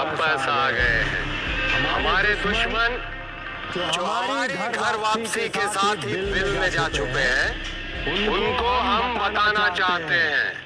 वापस आ गए हैं। हमारे दुश्मन जो हमारी घर वापसी के साथ ही दिल में जा चुके हैं, उनको हम बताना चाहते हैं